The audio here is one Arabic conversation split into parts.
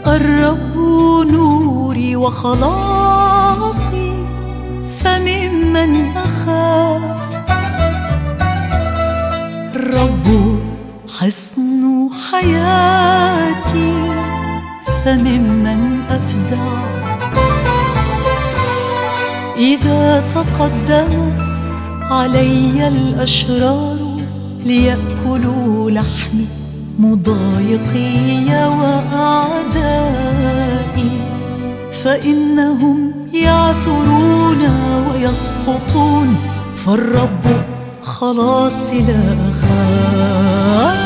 الرب نوري وخلاصي، فممن أخاف؟ الرب حصن حياتي، فممن أفزع؟ إذا تقدم علي الأشرار ليأكلوا لحمي، مضايقي وأعدائي، فإنهم يعثرون ويسقطون، فالرب خلاصي لا أخاف.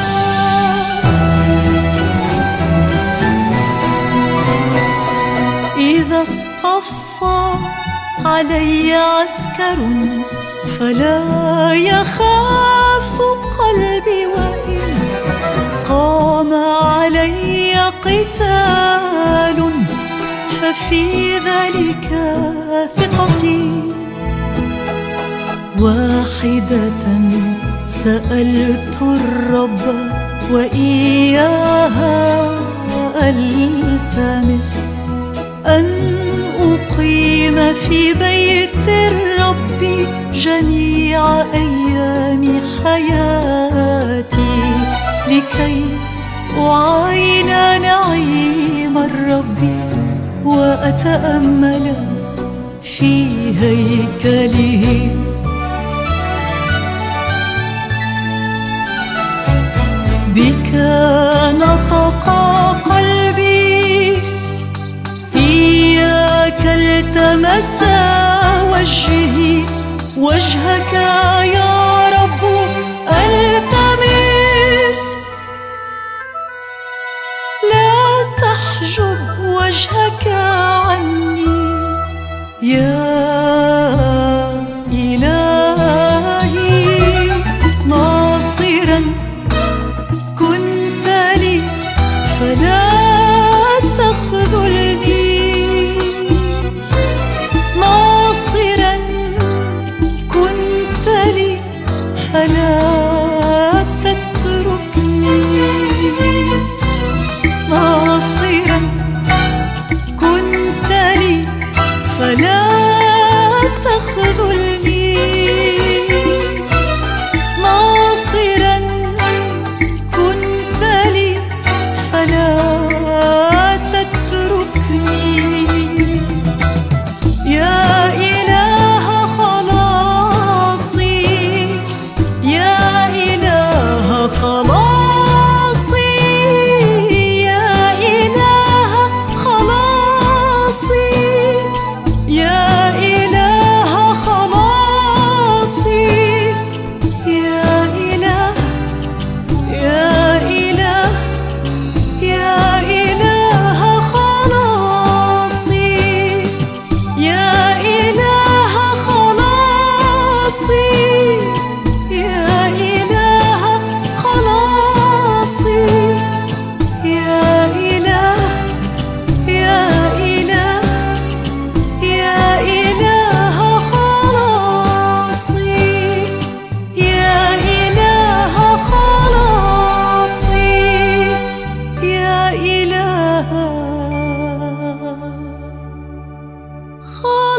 إذا اصطفى علي عسكر فلا يخاف قلبي، وإن قام علي قتال ففي ذلك ثقتي. واحدة سألت الرب وإياها ألتمس، أن أقيم في بيت الرب جميع أيام حياتي، لكي أعاين نعيم الرب وأتأمل في هيكله. بك نطق قلبي، إياك التمس وجهي، وجهك يا رب التمس. لا تحجب وجهك عني يا إلهي، ناصرا كنت لي فلا تخذلني، ناصرا كنت لي فلا تتركني، ناصرا كنت لي فلا تخذلني، ناصرا كنت لي فلا تتركني. يا إله خلاصي، يا إله خلاصي، يا إله خلاصي، يا إله خلاصي، يا إله، يا إله، يا إله خلاصي، يا إله خلاصي، يا إله خلاصي، يا إله، يا إله، يا إله خلاصي، يا إله خلاصي، يا إله خلاصي.